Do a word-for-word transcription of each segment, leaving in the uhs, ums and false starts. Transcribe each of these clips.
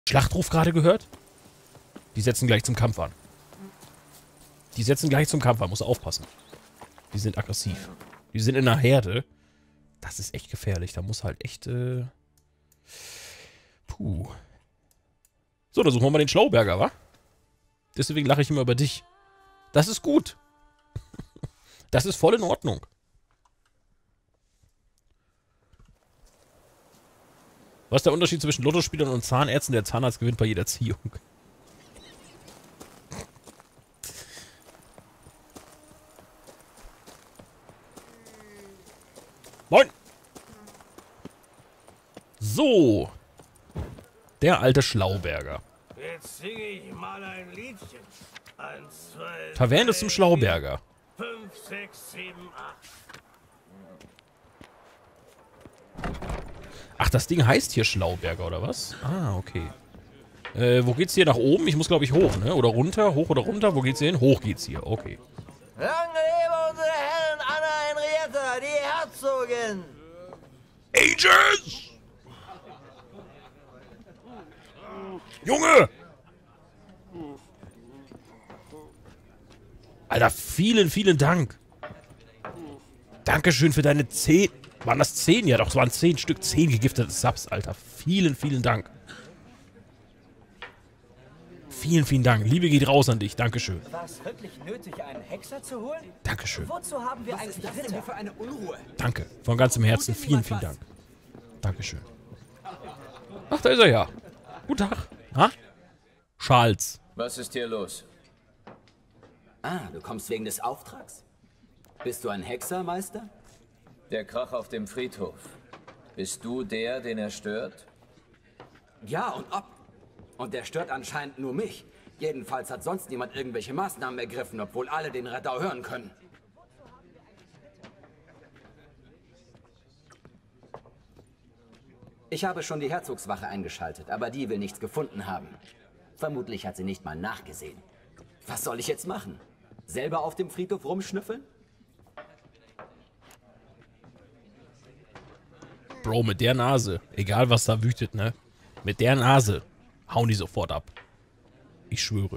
Schlachtruf gerade gehört? Die setzen gleich zum Kampf an. Die setzen gleich zum Kampf an, muss aufpassen. Die sind aggressiv. Die sind in einer Herde. Das ist echt gefährlich. Da muss halt echt, äh... Puh. So, dann suchen wir mal den Schlauberger, wa? Deswegen lache ich immer über dich. Das ist gut. Das ist voll in Ordnung. Was ist der Unterschied zwischen Lottospielern und Zahnärzten? Der Zahnarzt gewinnt bei jeder Ziehung. Moin! So. Der alte Schlauberger. Jetzt singe ich mal ein Liedchen. Eins, zwei, Taverne zum Schlauberger. fünf, sechs, sieben, acht. Ach, das Ding heißt hier Schlauberger, oder was? Ah, okay. Äh, wo geht's hier? Nach oben? Ich muss, glaube ich, hoch, ne? Oder runter? Hoch oder runter? Wo geht's hier hin? Hoch geht's hier, okay. Lange lebe unsere Herren Anna Henrietta, die Herzogin! Aegis! Junge! Alter, vielen, vielen Dank. Dankeschön für deine zehn... Waren das zehn? Ja doch, es waren zehn Stück. zehn gegiftete Subs, Alter. Vielen, vielen Dank. Vielen, vielen Dank. Liebe geht raus an dich. Dankeschön. War es wirklich nötig, einen Hexer zu holen? Dankeschön. Wozu haben wir eigentlich das denn hier für eine Unruhe? Danke. Von ganzem Herzen. Vielen, vielen Dank. Dankeschön. Ach, da ist er ja. Guten Tag. Ha? Charles. Was ist hier los? Ah, du kommst wegen des Auftrags? Bist du ein Hexer, Meister? Der Krach auf dem Friedhof. Bist du der, den er stört? Ja, und ob. Und der stört anscheinend nur mich. Jedenfalls hat sonst niemand irgendwelche Maßnahmen ergriffen, obwohl alle den Radau hören können. Ich habe schon die Herzogswache eingeschaltet, aber die will nichts gefunden haben. Vermutlich hat sie nicht mal nachgesehen. Was soll ich jetzt machen? Selber auf dem Friedhof rumschnüffeln? Bro, mit der Nase. Egal, was da wütet, ne? Mit der Nase hauen die sofort ab. Ich schwöre.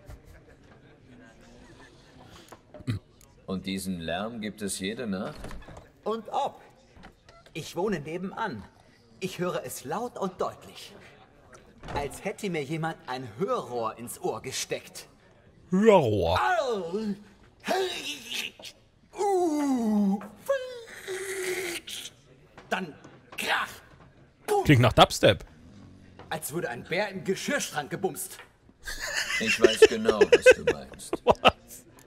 Und diesen Lärm gibt es jede Nacht? Und ob. Ich wohne nebenan. Ich höre es laut und deutlich. Als hätte mir jemand ein Hörrohr ins Ohr gesteckt. Hörrohr. Au! Uh! Dann krach! Boom! Klingt nach Dubstep. Als würde ein Bär im Geschirrschrank gebumst. Ich weiß genau, was du meinst. Was?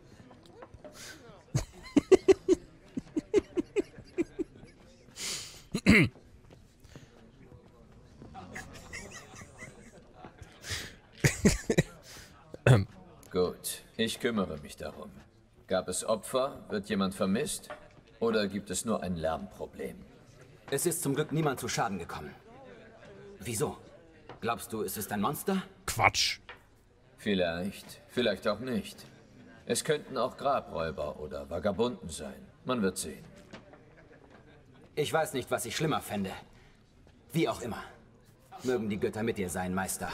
Gut, ich kümmere mich darum. Gab es Opfer? Wird jemand vermisst? Oder gibt es nur ein Lärmproblem? Es ist zum Glück niemand zu Schaden gekommen. Wieso? Glaubst du, es ist ein Monster? Quatsch. Vielleicht, vielleicht auch nicht. Es könnten auch Grabräuber oder Vagabunden sein. Man wird sehen. Ich weiß nicht, was ich schlimmer fände. Wie auch immer. Mögen die Götter mit dir sein, Meister.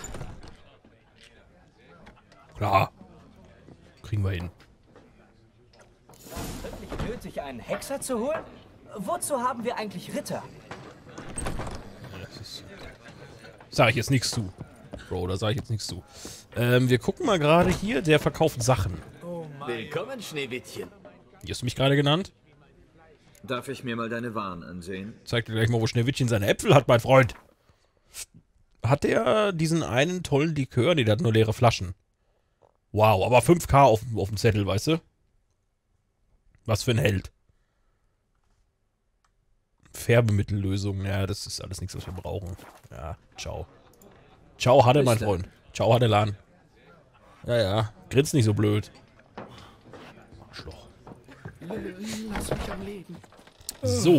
Klar. Kriegen wir hin. War es wirklich nötig, einen Hexer zu holen? Wozu haben wir eigentlich Ritter? Das ist... Sag ich jetzt nichts zu. Bro, da sage ich jetzt nichts zu. Ähm, wir gucken mal gerade hier. Der verkauft Sachen. Oh mein. Willkommen, Schneewittchen. Wie hast du mich gerade genannt? Darf ich mir mal deine Waren ansehen? Zeig dir gleich mal, wo Schneewittchen seine Äpfel hat, mein Freund. Hat der diesen einen tollen Likör? Ne, der hat nur leere Flaschen. Wow, aber fünf K auf, auf dem Zettel, weißt du? Was für ein Held. Färbemittellösung, ja, das ist alles nichts, was wir brauchen. Ja, ciao. Ciao, Hadde, mein Freund. Ciao, Hadelan. Ja, ja, grinst nicht so blöd. Arschloch. Lass mich am Leben. So.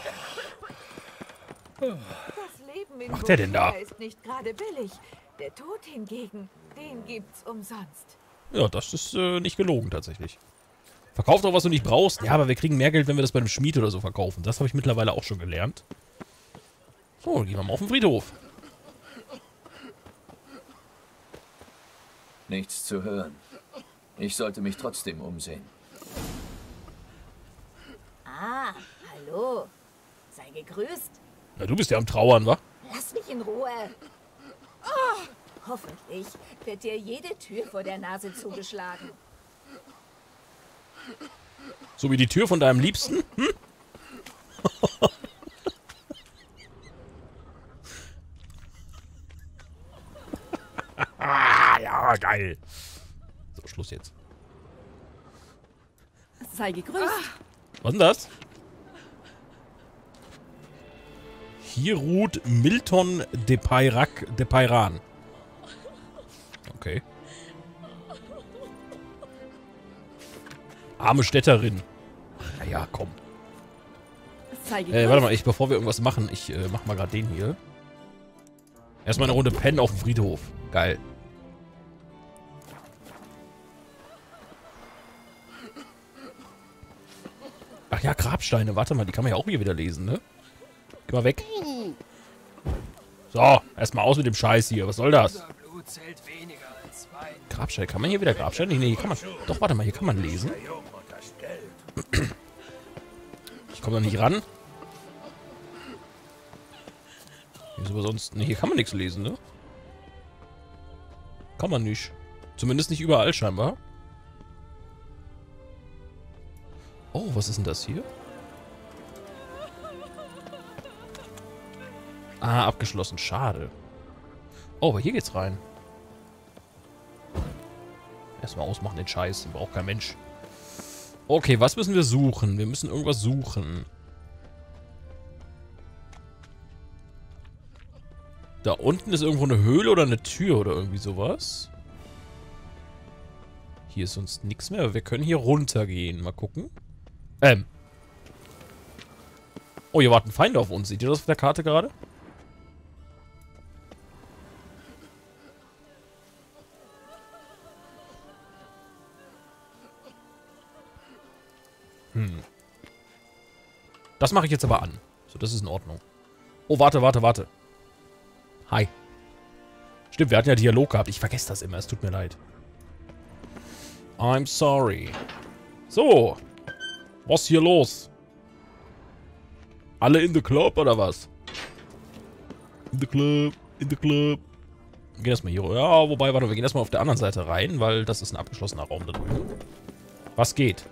Das Leben in macht der denn da? Burkina ist nicht gerade billig. Der Tod hingegen, den gibt's umsonst. Ja, das ist äh, nicht gelogen tatsächlich. Verkauf doch, was du nicht brauchst. Ja, aber wir kriegen mehr Geld, wenn wir das bei einem Schmied oder so verkaufen. Das habe ich mittlerweile auch schon gelernt. So, dann gehen wir mal auf den Friedhof. Nichts zu hören. Ich sollte mich trotzdem umsehen. Ah, hallo. Sei gegrüßt. Na, du bist ja am Trauern, wa? Lass mich in Ruhe. Oh, hoffentlich wird dir jede Tür vor der Nase zugeschlagen. So wie die Tür von deinem Liebsten? Hm? Ja, geil. So, Schluss jetzt. Sei gegrüßt. Was ist denn das? Hier ruht Milton de Peyrac de Peyran. Okay. Arme Städterin. Naja, komm. Sei gegrüßt. Äh, warte mal, ich, bevor wir irgendwas machen, ich äh, mach mal gerade den hier. Erstmal eine Runde pennen auf dem Friedhof. Geil. Ach ja, Grabsteine. Warte mal, die kann man ja auch hier wieder lesen, ne? Geh mal weg. So, erstmal aus mit dem Scheiß hier. Was soll das? Grabsteine. Kann man hier wieder Grabsteine? Nee, hier kann man... Doch, warte mal, hier kann man lesen. Ich komme da nicht ran. Hier ist aber sonst... Ne, hier kann man nichts lesen, ne? Kann man nicht. Zumindest nicht überall scheinbar. Oh, was ist denn das hier? Ah, abgeschlossen. Schade. Oh, aber hier geht's rein. Erstmal ausmachen den Scheiß. Den braucht kein Mensch. Okay, was müssen wir suchen? Wir müssen irgendwas suchen. Da unten ist irgendwo eine Höhle oder eine Tür oder irgendwie sowas. Hier ist sonst nichts mehr. Wir können hier runtergehen. Mal gucken. Ähm. Oh, hier warten Feinde auf uns. Seht ihr das auf der Karte gerade? Hm. Das mache ich jetzt aber an. So, das ist in Ordnung. Oh, warte, warte, warte. Hi. Stimmt, wir hatten ja Dialog gehabt. Ich vergesse das immer. Es tut mir leid. I'm sorry. So. Was ist hier los? Alle in the club oder was? In the club. In the club. Wir gehen erstmal hier. Ja, wobei, warte, wir gehen erstmal auf der anderen Seite rein, weil das ist ein abgeschlossener Raum da drüben. Was geht?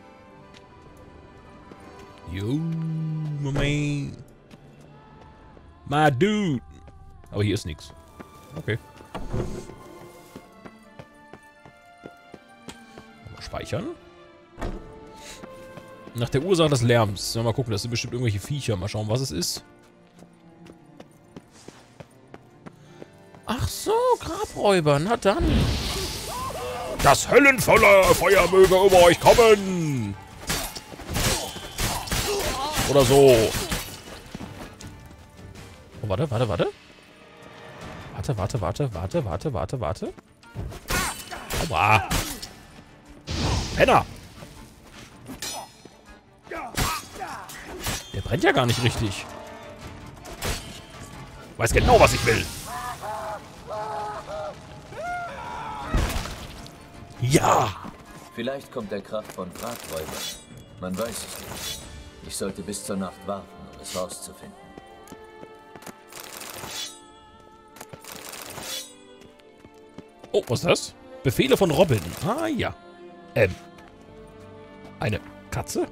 Yo, my man. My dude. Aber hier ist nichts. Okay. Mal speichern. Nach der Ursache des Lärms. Ja, mal gucken, das sind bestimmt irgendwelche Viecher. Mal schauen, was es ist. Ach so, Grabräuber. Na dann. Das höllenvolle Feuer möge über euch kommen. Oder so. Oh, warte, warte, warte. Warte, warte, warte, warte, warte, warte, warte. Aua. Penner. Der brennt ja gar nicht richtig. Weiß genau, was ich will. Ja. Vielleicht kommt der Kraft von Grabräubern. Man weiß es nicht. Ich sollte bis zur Nacht warten, um es rauszufinden. Oh, was ist das? Befehle von Robin. Ah, ja. Ähm. Eine Katze?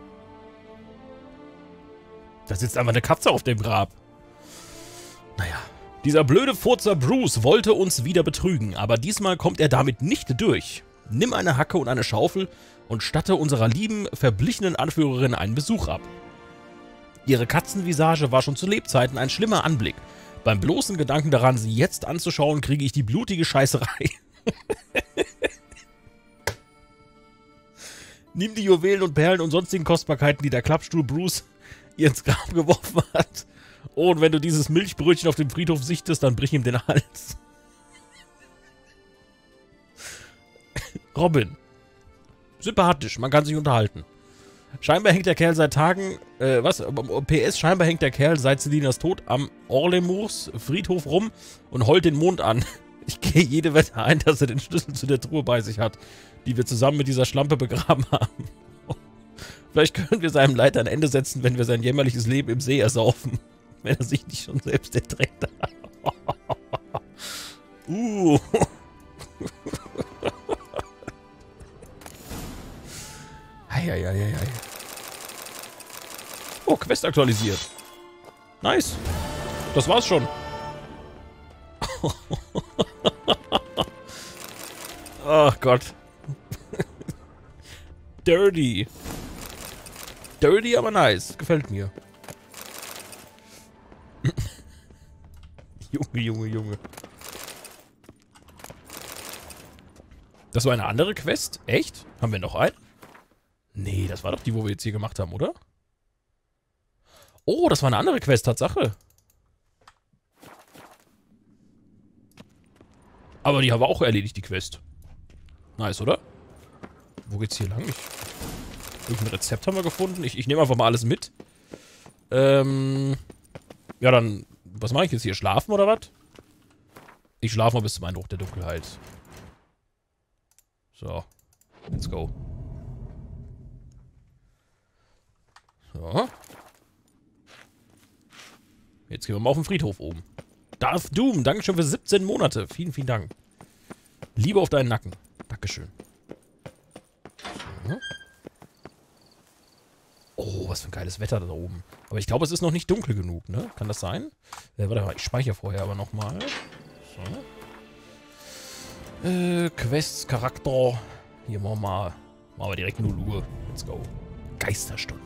Da sitzt einfach eine Katze auf dem Grab. Naja. Dieser blöde Furzer Bruce wollte uns wieder betrügen, aber diesmal kommt er damit nicht durch. Nimm eine Hacke und eine Schaufel und statte unserer lieben, verblichenen Anführerin einen Besuch ab. Ihre Katzenvisage war schon zu Lebzeiten ein schlimmer Anblick. Beim bloßen Gedanken daran, sie jetzt anzuschauen, kriege ich die blutige Scheißerei. Nimm die Juwelen und Perlen und sonstigen Kostbarkeiten, die der Klappstuhl Bruce ihr ins Grab geworfen hat. Oh, und wenn du dieses Milchbrötchen auf dem Friedhof sichtest, dann brich ihm den Hals. Robin. Sympathisch, man kann sich unterhalten. Scheinbar hängt der Kerl seit Tagen, äh, was? P S, scheinbar hängt der Kerl seit Selinas Tod am Orlemurs Friedhof rum und heult den Mond an. Ich gehe jede Wette ein, dass er den Schlüssel zu der Truhe bei sich hat, die wir zusammen mit dieser Schlampe begraben haben. Vielleicht können wir seinem Leid ein Ende setzen, wenn wir sein jämmerliches Leben im See ersaufen. Wenn er sich nicht schon selbst ertränkt hat. uh. Eieieiei. Oh, Quest aktualisiert. Nice. Das war's schon. Ach Gott. Dirty. Dirty, aber nice. Gefällt mir. Junge, Junge, Junge. Das war eine andere Quest? Echt? Haben wir noch einen? Nee, das war doch die, wo wir jetzt hier gemacht haben, oder? Oh, das war eine andere Quest, Tatsache. Aber die haben wir auch erledigt, die Quest. Nice, oder? Wo geht's hier lang? Ich, irgendein Rezept haben wir gefunden. Ich, ich nehme einfach mal alles mit. Ähm... Ja, dann... Was mache ich jetzt hier? Schlafen oder was? Ich schlafe mal bis zum Einbruch der Dunkelheit. So. Let's go. So. Jetzt gehen wir mal auf den Friedhof oben. Darth Doom, Dankeschön für siebzehn Monate. Vielen, vielen Dank. Liebe auf deinen Nacken. Dankeschön. So. Oh, was für ein geiles Wetter da oben. Aber ich glaube, es ist noch nicht dunkel genug, ne? Kann das sein? Äh, warte mal, ich speichere vorher aber nochmal. So. Äh, Quests, Charakter. Hier machen wir mal, machen wir direkt null Uhr. Let's go. Geisterstunde.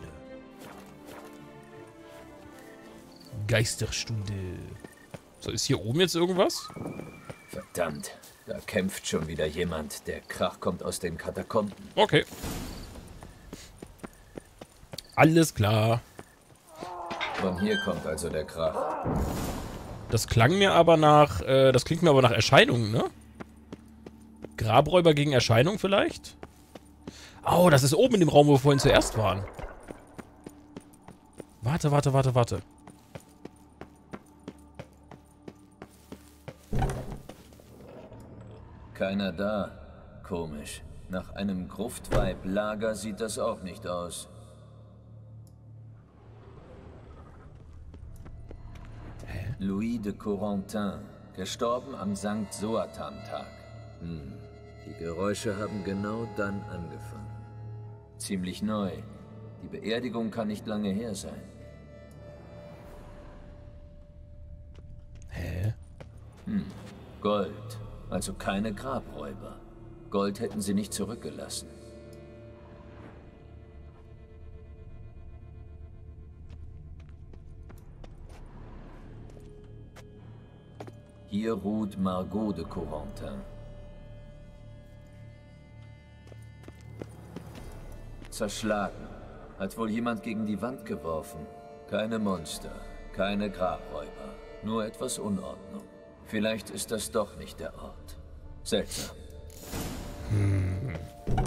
Geisterstunde. So, ist hier oben jetzt irgendwas? Verdammt, da kämpft schon wieder jemand. Der Krach kommt aus den Katakomben. Okay. Alles klar. Von hier kommt also der Krach. Das klang mir aber nach, äh, das klingt mir aber nach Erscheinungen, ne? Grabräuber gegen Erscheinung vielleicht? Oh, das ist oben in dem Raum, wo wir vorhin zuerst waren. Warte, warte, warte, warte. Keiner da. Komisch. Nach einem Gruftweib-Lager sieht das auch nicht aus. Hä? Louis de Corentin, gestorben am Sankt Soatan-Tag. Hm. Die Geräusche haben genau dann angefangen. Ziemlich neu. Die Beerdigung kann nicht lange her sein. Hä? Hm. Gold. Also keine Grabräuber. Gold hätten sie nicht zurückgelassen. Hier ruht Margot de Corentin. Zerschlagen. Hat wohl jemand gegen die Wand geworfen. Keine Monster, keine Grabräuber. Nur etwas Unordnung. Vielleicht ist das doch nicht der Ort. Seltsam. Hm.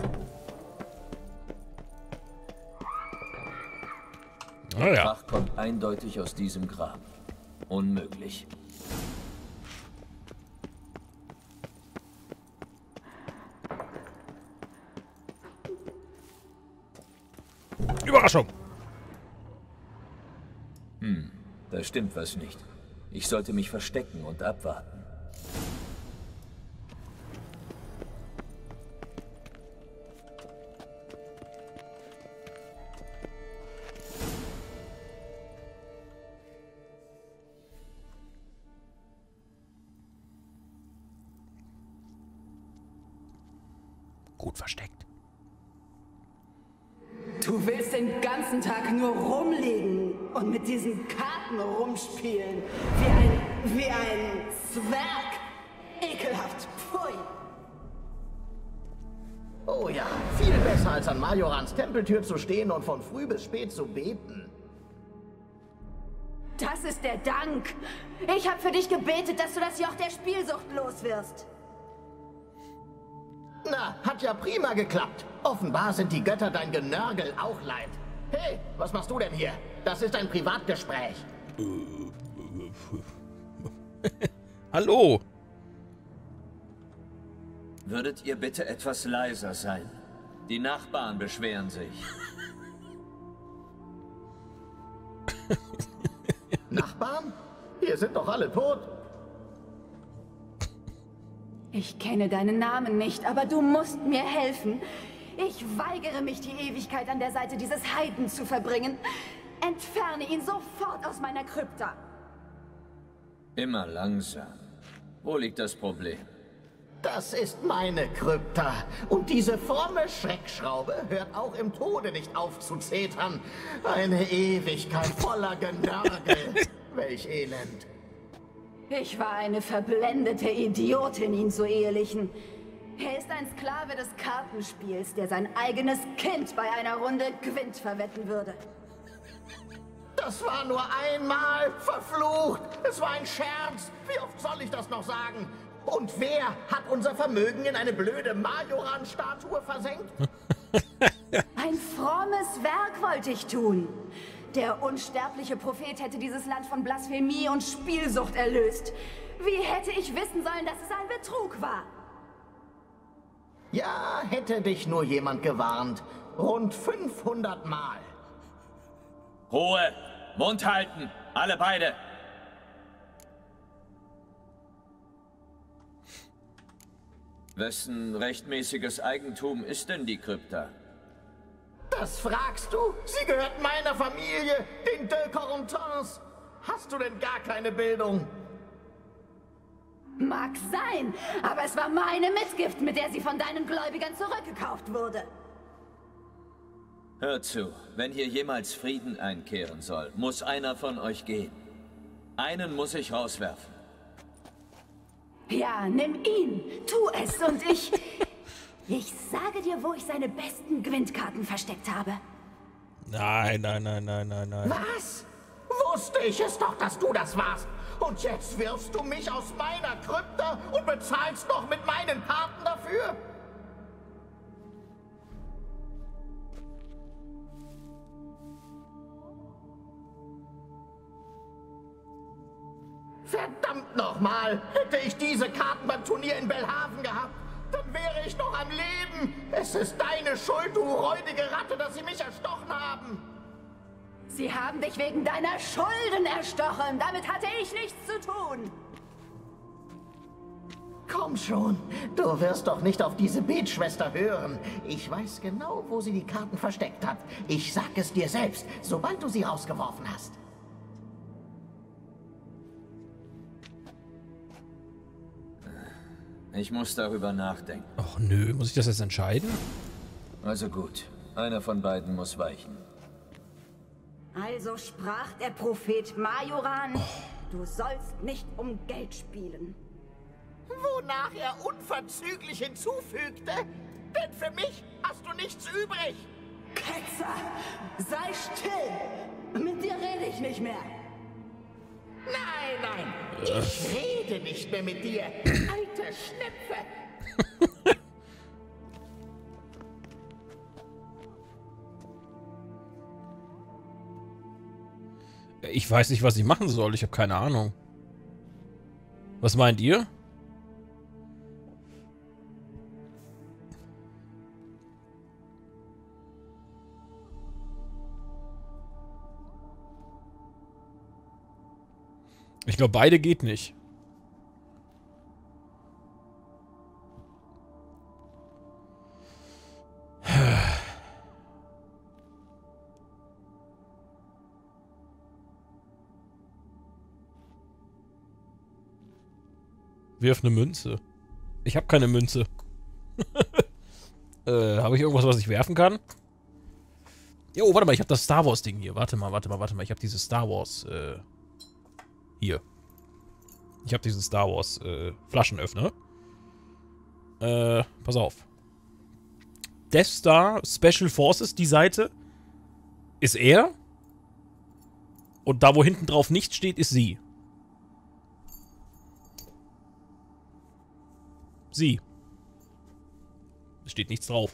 Der Oh ja. Krach kommt eindeutig aus diesem Grab. Unmöglich. Überraschung! Hm, da stimmt was nicht. Ich sollte mich verstecken und abwarten. Gut versteckt. Du willst den ganzen Tag nur rumliegen und mit diesen Karten rumspielen. Wie ein, wie ein Zwerg. Ekelhaft. Pfui. Oh ja, viel besser als an Majorans Tempeltür zu stehen und von früh bis spät zu beten. Das ist der Dank. Ich habe für dich gebetet, dass du das Joch der Spielsucht los wirst. Na, hat ja prima geklappt. Offenbar sind die Götter dein Genörgel auch leid. Hey, was machst du denn hier? Das ist ein Privatgespräch. Hallo! Würdet ihr bitte etwas leiser sein? Die Nachbarn beschweren sich. Nachbarn? Hier sind doch alle tot. Ich kenne deinen Namen nicht, aber du musst mir helfen. Ich weigere mich, die Ewigkeit an der Seite dieses Heiden zu verbringen. Entferne ihn sofort aus meiner Krypta. Immer langsam. Wo liegt das Problem? Das ist meine Krypta. Und diese fromme Schreckschraube hört auch im Tode nicht auf zu zetern. Eine Ewigkeit voller Genörgel. Welch Elend. Ich war eine verblendete Idiotin, ihn zu ehelichen. Er ist ein Sklave des Kartenspiels, der sein eigenes Kind bei einer Runde Gwent verwetten würde. Das war nur einmal, verflucht. Es war ein Scherz. Wie oft soll ich das noch sagen? Und wer hat unser Vermögen in eine blöde Majoran-Statue versenkt? Ein frommes Werk wollte ich tun. Der unsterbliche Prophet hätte dieses Land von Blasphemie und Spielsucht erlöst. Wie hätte ich wissen sollen, dass es ein Betrug war? Ja, hätte dich nur jemand gewarnt. Rund fünfhundert Mal. Ruhe! Mund halten! Alle beide! Wessen rechtmäßiges Eigentum ist denn die Krypta? Das fragst du? Sie gehört meiner Familie, den De Corentins. Hast du denn gar keine Bildung? Mag sein, aber es war meine Mitgift, mit der sie von deinen Gläubigern zurückgekauft wurde. Hört zu, wenn hier jemals Frieden einkehren soll, muss einer von euch gehen. Einen muss ich rauswerfen. Ja, nimm ihn, tu es und ich... Ich sage dir, wo ich seine besten Gwent-Karten versteckt habe. Nein, nein, nein, nein, nein, nein. Was? Wusste ich es doch, dass du das warst. Und jetzt wirfst du mich aus meiner Krypta und bezahlst noch mit meinen Karten dafür? Verdammt nochmal! Hätte ich diese Karten beim Turnier in Belhaven gehabt, dann wäre ich noch am Leben. Es ist deine Schuld, du räudige Ratte, dass sie mich erstochen haben. Sie haben dich wegen deiner Schulden erstochen. Damit hatte ich nichts zu tun. Komm schon, du wirst doch nicht auf diese Betschwester hören. Ich weiß genau, wo sie die Karten versteckt hat. Ich sag es dir selbst, sobald du sie rausgeworfen hast. Ich muss darüber nachdenken. Ach nö, muss ich das jetzt entscheiden? Also gut, einer von beiden muss weichen. Also sprach der Prophet Majoran, oh. Du sollst nicht um Geld spielen. Wonach er unverzüglich hinzufügte, denn für mich hast du nichts übrig. Ketzer, sei still. Mit dir rede ich nicht mehr. Nein, nein, ich rede nicht mehr mit dir, alte Schnepfe. Ich weiß nicht, was ich machen soll. Ich habe keine Ahnung. Was meint ihr? Ich glaube, beide geht nicht. Wirf eine Münze. Ich habe keine Münze. äh, habe ich irgendwas, was ich werfen kann? Jo, warte mal, ich habe das Star Wars Ding hier. Warte mal, warte mal, warte mal. Ich habe dieses Star Wars, äh, hier. Ich habe diesen Star Wars, äh, Flaschenöffner. Äh, pass auf. Death Star Special Forces, die Seite, ist er. Und da, wo hinten drauf nichts steht, ist sie. Sie. Es steht nichts drauf.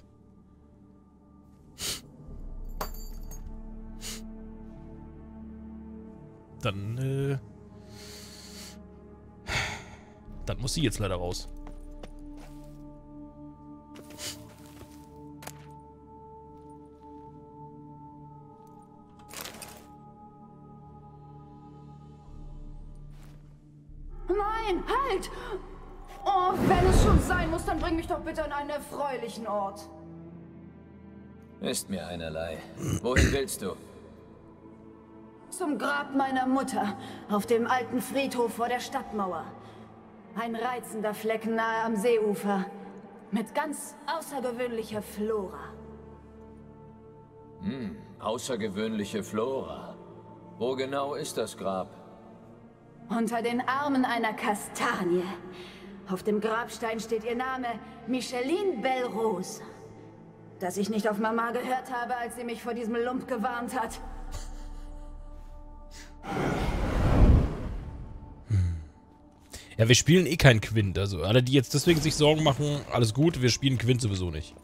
Dann, äh... Dann muss sie jetzt leider raus. Nein, halt! Oh, wenn es schon sein muss, dann bring mich doch bitte an einen erfreulichen Ort. Ist mir einerlei. Wohin willst du? Zum Grab meiner Mutter, auf dem alten Friedhof vor der Stadtmauer. Ein reizender Fleck nahe am Seeufer, mit ganz außergewöhnlicher Flora. Hm, außergewöhnliche Flora. Wo genau ist das Grab? Unter den Armen einer Kastanie. Auf dem Grabstein steht ihr Name Micheline Belrose. Dass ich nicht auf Mama gehört habe, als sie mich vor diesem Lump gewarnt hat. Ja, wir spielen eh kein Quint. Also alle, die jetzt deswegen sich Sorgen machen, alles gut, wir spielen Quint sowieso nicht.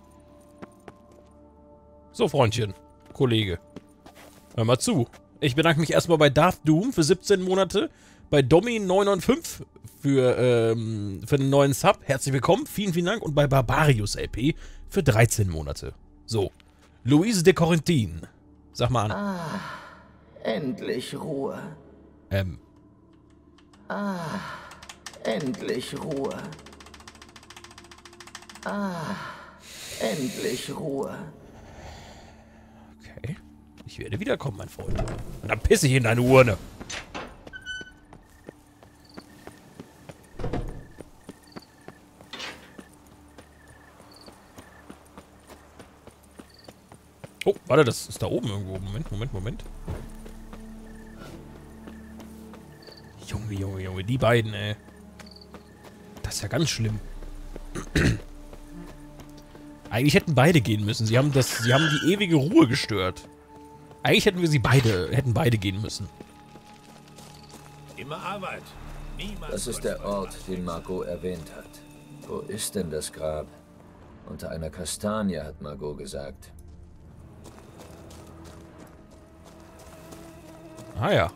So, Freundchen, Kollege, hör mal zu. Ich bedanke mich erstmal bei Darth Doom für siebzehn Monate, bei Domi neun neun fünf für, ähm, für den neuen Sub. Herzlich willkommen, vielen, vielen Dank. Und bei Barbarius L P für dreizehn Monate. So, Louise de Corentin, sag mal an. Ah, endlich Ruhe. Ähm. Ah, endlich Ruhe. Ah, endlich Ruhe. Okay. Ich werde wiederkommen, mein Freund. Und dann pisse ich in deine Urne. Oh, warte, das ist da oben irgendwo. Moment, Moment, Moment. Junge, Junge, Junge, die beiden, ey. Das ist ja ganz schlimm. Eigentlich hätten beide gehen müssen. Sie haben das, sie haben die ewige Ruhe gestört. Eigentlich hätten wir sie beide, hätten beide gehen müssen. Immer Arbeit. Niemals Das ist der Ort, den Margot erwähnt hat. Wo ist denn das Grab? Unter einer Kastanie, hat Margot gesagt. Ah ja.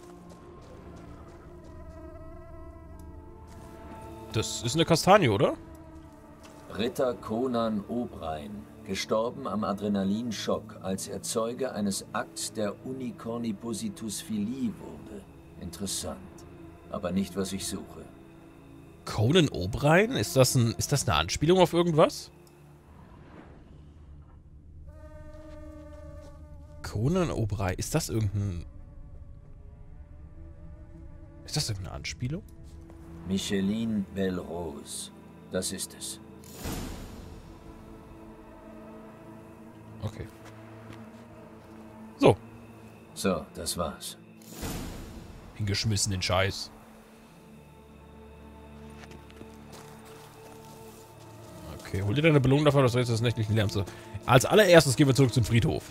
Das ist eine Kastanie, oder? Ritter Conan O'Brien, gestorben am Adrenalinschock, als er Zeuge eines Akts der Unicornipositus Filii wurde. Interessant. Aber nicht, was ich suche. Conan O'Brien? Ist das ein, ist das eine Anspielung auf irgendwas? Conan O'Brien, ist das irgendein... Ist das irgendeine Anspielung? Micheline Belrose. Das ist es. Okay. So. So, das war's. Hingeschmissen den Scheiß. Okay, hol dir deine Belohnung dafür, dass du jetzt das nächtlichen lernst. Als allererstes gehen wir zurück zum Friedhof.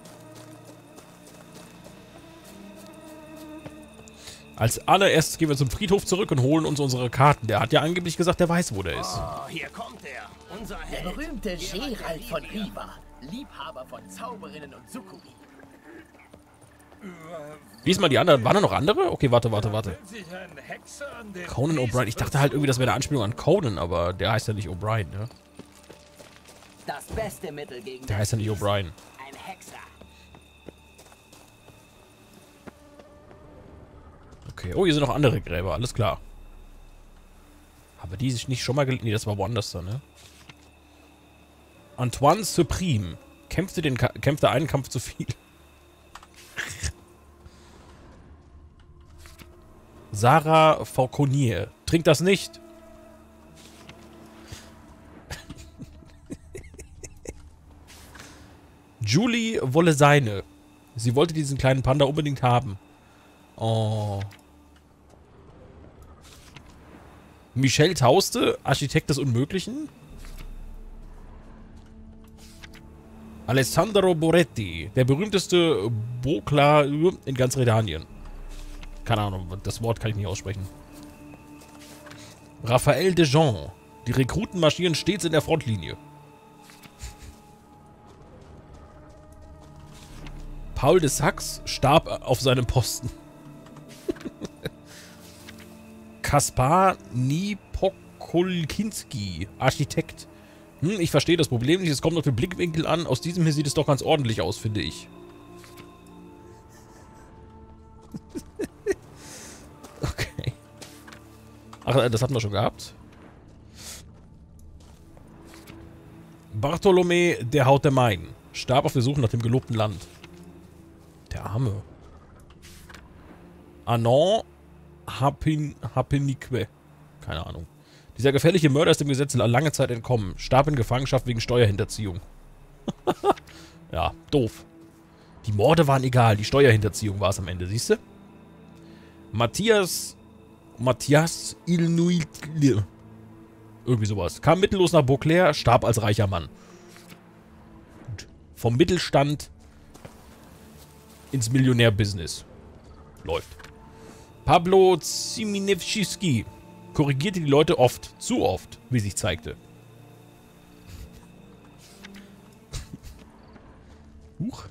Als allererstes gehen wir zum Friedhof zurück und holen uns unsere Karten. Der hat ja angeblich gesagt, der weiß, wo der ist. Oh, hier kommt er. Unser Der Held. berühmte Gerald von Riva, Liebhaber von Zauberinnen und Sukubi. Diesmal die anderen. Waren da noch andere? Okay, warte, warte, warte. Sich ein Hexer an den Conan O'Brien. Ich dachte halt irgendwie, das wäre eine Anspielung an Conan, aber der heißt ja nicht O'Brien, ne? Das beste Mittel gegen Der heißt ja nicht O'Brien. ein Hexer. Okay. Oh, hier sind noch andere Gräber. Alles klar. Aber die sich nicht schon mal... Nee, das war woanders da, ne? Antoine Supreme. Kämpfte, den Ka kämpfte einen Kampf zu viel. Sarah Fauconnier. Trink das nicht. Julie wolle seine. Sie wollte diesen kleinen Panda unbedingt haben. Oh. Michel Tauste, Architekt des Unmöglichen. Alessandro Boretti, der berühmteste Bokler in ganz Redanien. Keine Ahnung, das Wort kann ich nicht aussprechen. Raphael de Jean, die Rekruten marschieren stets in der Frontlinie. Paul de Sax starb auf seinem Posten. Kaspar Niepokolkinski, Architekt. Hm, ich verstehe das Problem nicht, es kommt auf den Blickwinkel an. Aus diesem hier sieht es doch ganz ordentlich aus, finde ich. Okay. Ach, das hatten wir schon gehabt. Bartolomé, der Haut der Main, starb auf der Suche nach dem gelobten Land. Der Arme. Anon Hapin, Hapinique. Keine Ahnung. Dieser gefährliche Mörder ist dem Gesetz lange Zeit entkommen. Starb in Gefangenschaft wegen Steuerhinterziehung. Ja, doof. Die Morde waren egal, die Steuerhinterziehung war es am Ende, siehst du? Matthias... Matthias Ilnuit... Irgendwie sowas. Kam mittellos nach Beauclair, starb als reicher Mann. Gut. Vom Mittelstand ins Millionärbusiness. Läuft. Pablo Ziminewski korrigierte die Leute oft, zu oft, wie sich zeigte. Huch.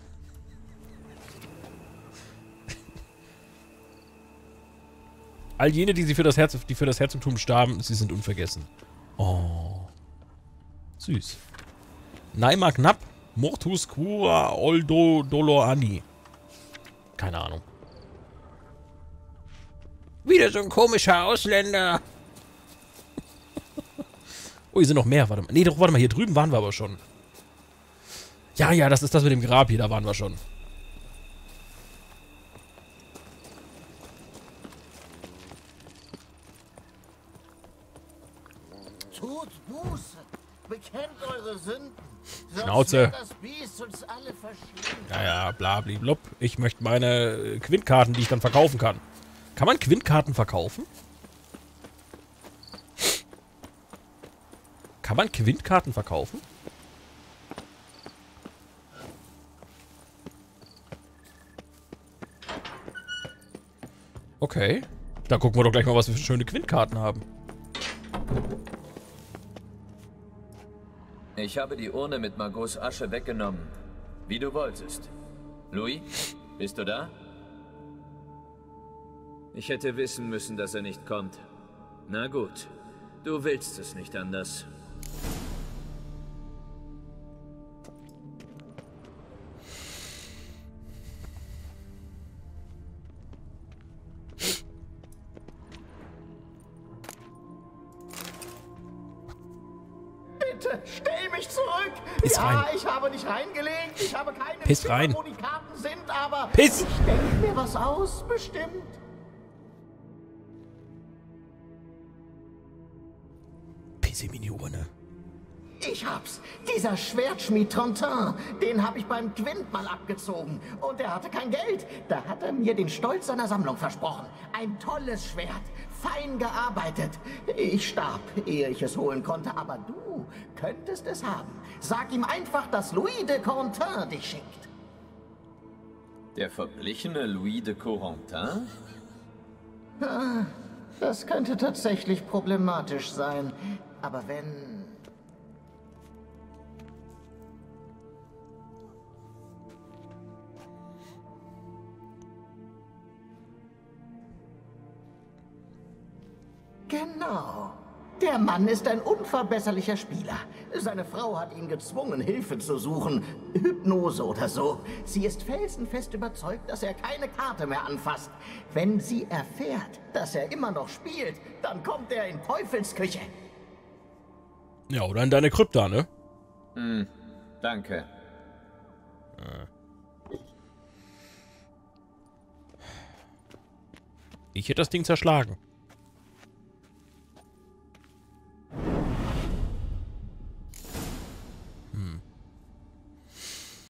All jene, die, sie für das Herz, die für das Herzogtum starben, sie sind unvergessen. Oh. Süß. Naima knapp. Mortus cura oldo dolor ani. Keine Ahnung. Wieder so ein komischer Ausländer. Oh, hier sind noch mehr. Warte mal. Nee, doch, warte mal. Hier drüben waren wir aber schon. Ja, ja, das ist das mit dem Grab hier. Da waren wir schon. Tut Buße. Bekennt eure Sünden. Sonst Schnauze. wird das Biest uns alle verschlingen. Ja, ja, bla, bli, blub. Ich möchte meine Quintkarten, die ich dann verkaufen kann. Kann man Quintkarten verkaufen? Kann man Quintkarten verkaufen? Okay. Dann gucken wir doch gleich mal, was wir für schöne Quintkarten haben. Ich habe die Urne mit Margaux Asche weggenommen. Wie du wolltest. Louis, bist du da? Ich hätte wissen müssen, dass er nicht kommt. Na gut, du willst es nicht anders. Bitte, stell mich zurück! Piss ja, rein. ich habe nicht reingelegt. Ich habe keine Piss Zimmer, rein. wo die Karten sind, aber Piss! ich denke mir was aus, bestimmt. Piss in die Urne. Ich hab's. Dieser Schwertschmied Trontin, den habe ich beim Quint mal abgezogen. Und er hatte kein Geld. Da hat er mir den Stolz seiner Sammlung versprochen. Ein tolles Schwert, fein gearbeitet. Ich starb, ehe ich es holen konnte, aber du könntest es haben. Sag ihm einfach, dass Louis de Corentin dich schickt. Der verblichene Louis de Corentin? Ah, das könnte tatsächlich problematisch sein. Aber wenn... Genau. Der Mann ist ein unverbesserlicher Spieler. Seine Frau hat ihn gezwungen, Hilfe zu suchen. Hypnose oder so. Sie ist felsenfest überzeugt, dass er keine Karte mehr anfasst. Wenn sie erfährt, dass er immer noch spielt, dann kommt er in Teufelsküche. Ja, oder in deine Krypta, ne? Hm, danke. Ich hätte das Ding zerschlagen.